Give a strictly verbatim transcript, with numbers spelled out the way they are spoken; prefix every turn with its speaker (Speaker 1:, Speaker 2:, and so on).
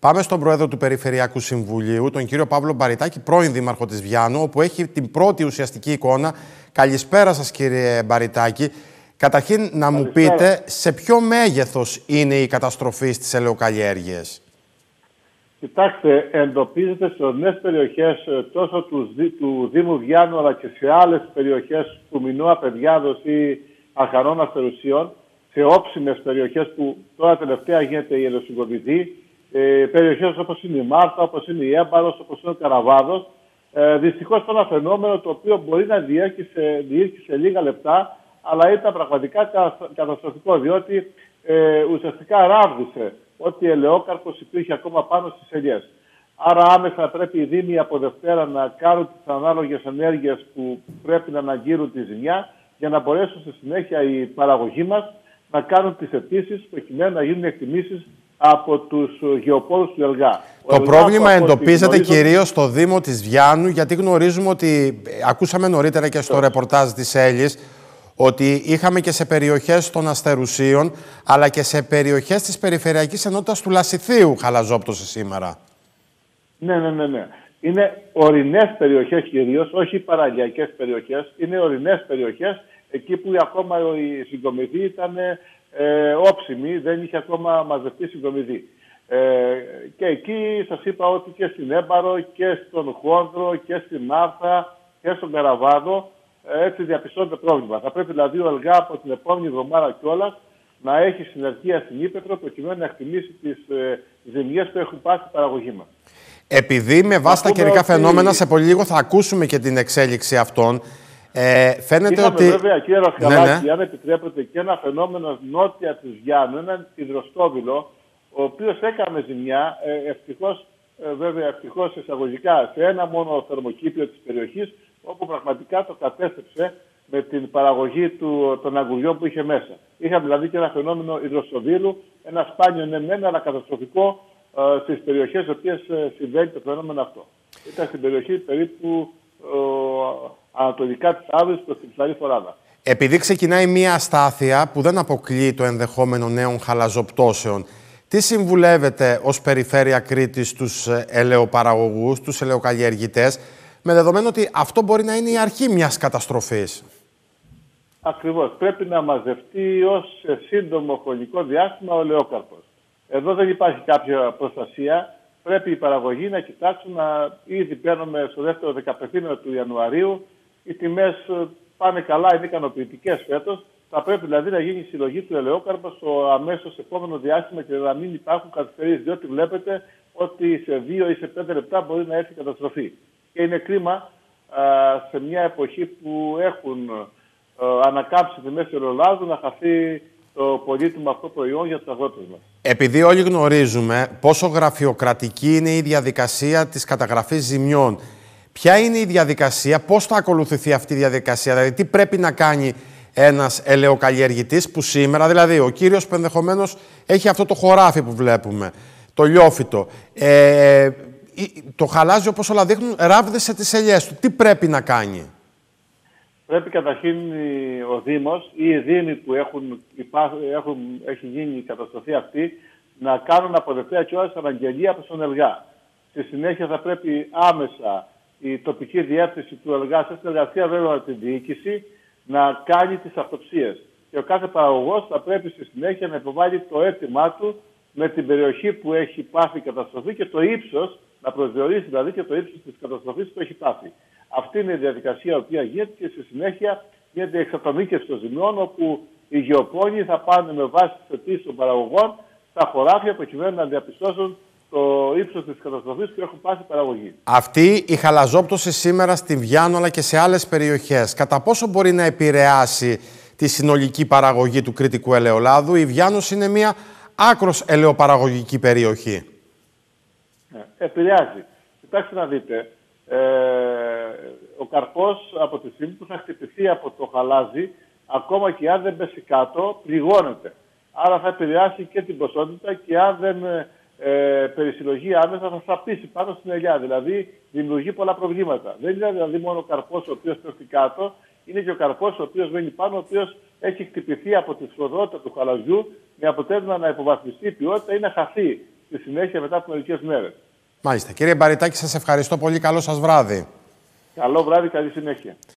Speaker 1: Πάμε στον Πρόεδρο του Περιφερειακού Συμβουλίου, τον κύριο Παύλο Μπαριτάκη, πρώην Δήμαρχο της Βιάννου, όπου έχει την πρώτη ουσιαστική εικόνα. Καλησπέρα σας, κύριε Μπαριτάκη. Καταρχήν, να μου πείτε σε ποιο μέγεθος είναι η καταστροφή στις ελαιοκαλλιέργειες.
Speaker 2: Κοιτάξτε, εντοπίζεται σε ορεινές περιοχές τόσο του, του Δήμου Βιάννου, αλλά και σε άλλες περιοχές του Μινώα Παιδιάδος ή Αρχανών Αστερουσίων, σε όψιμες περιοχές που τώρα τελευταία γίνεται η ελαιοσυγκομιδή, ε, περιοχές όπως είναι η Μάρτα, όπως είναι η Έμπαρος, όπως είναι ο Καραβάδος. Ε, δυστυχώς ένα φαινόμενο το οποίο μπορεί να διήρκει σε, διήρκει σε λίγα λεπτά, αλλά ήταν πραγματικά καταστροφικό, διότι ε, ουσιαστικά ράβδισε ότι ελαιόκαρπος υπήρχε ακόμα πάνω στις ελιές. Άρα άμεσα πρέπει οι Δήμοι από Δευτέρα να κάνουν τις ανάλογες ενέργειες που πρέπει να αναγγείλουν τη ζημιά, για να μπορέσουν στη συνέχεια οι παραγωγοί μας να κάνουν τις αιτήσεις προκειμένου να γίνουν εκτιμήσεις από τους γεωπόρους του ΕΛΓΑ.
Speaker 1: Το ΕΛΓΑ πρόβλημα εντοπίζεται γνωρίζω... κυρίως στο Δήμο της Βιάννου, γιατί γνωρίζουμε ότι, ακούσαμε νωρίτερα και στο ρεπορτάζ της Έλλης, ότι είχαμε και σε περιοχές των Αστερουσίων, αλλά και σε περιοχές της Περιφερειακής Ενότητας του Λασιθίου χαλαζόπτωση σήμερα.
Speaker 2: Ναι, ναι, ναι, ναι. Είναι ορεινές περιοχές κυρίως, όχι παραλιακές περιοχές. Είναι ορεινές περιοχές, εκεί που ακόμα η συγκομιδή ήταν ε, όψιμη, δεν είχε ακόμα μαζευτεί συγκομιδή. Ε, και εκεί σας είπα ότι και στην Έμπαρο και στον Χόνδρο και στην Μάρθα και στον Καραβάδο έτσι διαπιστώνεται πρόβλημα. Θα πρέπει δηλαδή ο ΕΛΓΑ από την επόμενη εβδομάδα κιόλας να έχει συνεργεία στην Ύπαιθρο προκειμένου να εκτιμήσει τις ε, ζημιές που έχουν πάσει η παραγωγή μας.
Speaker 1: Επειδή με βάση τα καιρικά ότι... φαινόμενα, σε πολύ λίγο θα ακούσουμε και την εξέλιξη αυτών. Ε, φαίνεται
Speaker 2: Είχαμε
Speaker 1: ότι...
Speaker 2: βέβαια, κύριε Ρασχαλάκη,
Speaker 1: ναι, ναι.
Speaker 2: αν επιτρέπετε, και ένα φαινόμενο νότια της Βιάννου, έναν υδροστόβιλο, ο οποίος έκανε ζημιά, ε, ευτυχώς, ε, βέβαια, ευτυχώς εισαγωγικά, σε ένα μόνο θερμοκήπιο της περιοχής, όπου πραγματικά το κατέστρεψε με την παραγωγή του, των αγκουριών που είχε μέσα. Είχαμε δηλαδή και ένα φαινόμενο υδροστοβίλου, ένα σπάνιο ναι μεν, αλλά καταστροφικό ε, στις περιοχές στις οποίες ε, συμβαίνει το φαινόμενο αυτό. Ήταν στην περιοχή περίπου ε, ανατολικά της Άβρης προς την Ψαρή Φοράδα.
Speaker 1: Επειδή ξεκινάει μία αστάθεια που δεν αποκλείει το ενδεχόμενο νέων χαλαζοπτώσεων, τι συμβουλεύετε ως Περιφέρεια Κρήτης στους ελαιοπαραγωγούς, τους ελαιοκαλλιεργητές, με δεδομένο ότι αυτό μπορεί να είναι η αρχή μιας καταστροφής?
Speaker 2: Ακριβώς. Πρέπει να μαζευτεί ως σε σύντομο χρονικό διάστημα ο ελαιόκαρπος. Εδώ δεν υπάρχει κάποια προστασία. Πρέπει οι παραγωγοί να κοιτάξουν να ήδη παίρνουμε στο δεύτερο δεκαπενθήμερο του Ιανουαρίου. Οι τιμές πάνε καλά, είναι ικανοποιητικές φέτος. Θα πρέπει δηλαδή να γίνει η συλλογή του ελαιόκαρπου στο αμέσως επόμενο διάστημα και να μην υπάρχουν καθυστερήσεις. Διότι βλέπετε ότι σε δύο ή σε πέντε λεπτά μπορεί να έρθει η καταστροφή. Και είναι κρίμα α, σε μια εποχή που έχουν α, ανακάμψει τη μέση ελαιολάδου να χαθεί το πολύτιμο αυτό προϊόν για τους αγρότες μας.
Speaker 1: Επειδή όλοι γνωρίζουμε πόσο γραφειοκρατική είναι η διαδικασία της καταγραφής ζημιών, ποια είναι η διαδικασία, πώς θα ακολουθηθεί αυτή η διαδικασία, δηλαδή τι πρέπει να κάνει ένας ελαιοκαλλιεργητής που σήμερα, δηλαδή ο κύριος που ενδεχομένως έχει αυτό το χωράφι που βλέπουμε, το λιόφυτο, ε, το χαλάζι όπως όλα δείχνουν, ράβδεσε τις ελιές του. Τι πρέπει να κάνει?
Speaker 2: Πρέπει καταρχήν ο Δήμος ή οι Δήμοι που έχουν, έχουν, έχει γίνει η καταστροφή αυτή να κάνουν από Δευτέρα κιόλας αναγγελία προς τον ΕΛΓΑ. Στη συνέχεια θα πρέπει άμεσα η τοπική διεύθυνση του ΕΛΓΑ, σε συνεργασία βέβαια με την διοίκηση, να κάνει τις αυτοψίες. Και ο κάθε παραγωγός θα πρέπει στη συνέχεια να υποβάλει το αίτημά του με την περιοχή που έχει πάθει η καταστροφή και το ύψος, να προσδιορίσει δηλαδή και το ύψος της καταστροφής που έχει πάθει. Αυτή είναι η διαδικασία η οποία γίνεται και στη συνέχεια γίνεται η εξατομίκευση των ζημιών, όπου οι γεωπόνοι θα πάνε με βάση τις αιτήσεις των παραγωγών στα χωράφια προκειμένου να διαπιστώσουν το ύψος της καταστροφής που έχουν πάθει η παραγωγή.
Speaker 1: Αυτή η χαλαζόπτωση σήμερα στην Βιάννου αλλά και σε άλλες περιοχές, κατά πόσο μπορεί να επηρεάσει τη συνολική παραγωγή του κρητικού ελαιολάδου? Η Βιάννους είναι μια άκρως ελαιοπαραγωγική περιοχή.
Speaker 2: Ναι, επηρεάζει. Κοιτάξτε να δείτε, ε, ο καρπός από τη στιγμή που θα χτυπηθεί από το χαλάζι, ακόμα και αν δεν πέσει κάτω, πληγώνεται. Άρα θα επηρεάσει και την ποσότητα και αν δεν ε, περισυλλογεί άμεσα θα σαπίσει πάνω στην ελιά. Δηλαδή δημιουργεί πολλά προβλήματα. Δεν είναι δηλαδή μόνο ο καρπός ο οποίος πέφτει κάτω, είναι και ο καρπός ο οποίος μένει πάνω, ο οποίος έχει χτυπηθεί από τη σφοδρότητα του χαλαζιού με αποτέλεσμα να υποβαθμιστεί η ποιότητα ή να χαθεί στη συνέχεια μετά από μερικές μέρες.
Speaker 1: Μάλιστα. Κύριε Μπαριτάκη, σας ευχαριστώ πολύ. Καλό σας βράδυ.
Speaker 2: Καλό βράδυ, καλή συνέχεια.